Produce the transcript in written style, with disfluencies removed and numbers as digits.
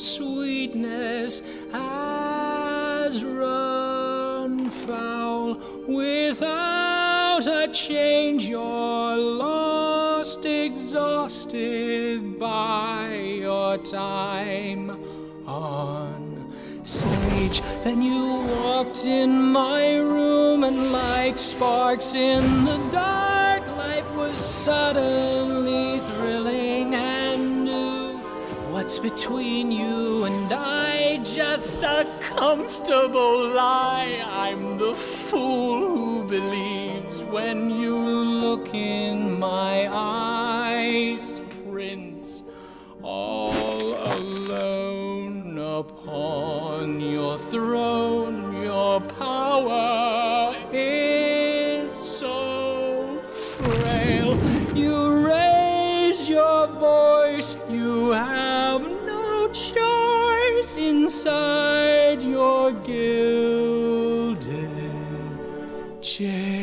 sweetness has run foul. Without a change you're lost, exhausted by your time on stage. Then you walked in my room, and like sparks in the dark, life was suddenly thrilling and new. What's between you and I? Just a comfortable lie. I'm the fool who believes when you look in my eyes. Prince, all alone upon your throne, your power is so frail. You raise your voice, you have no choice inside your gilded chair.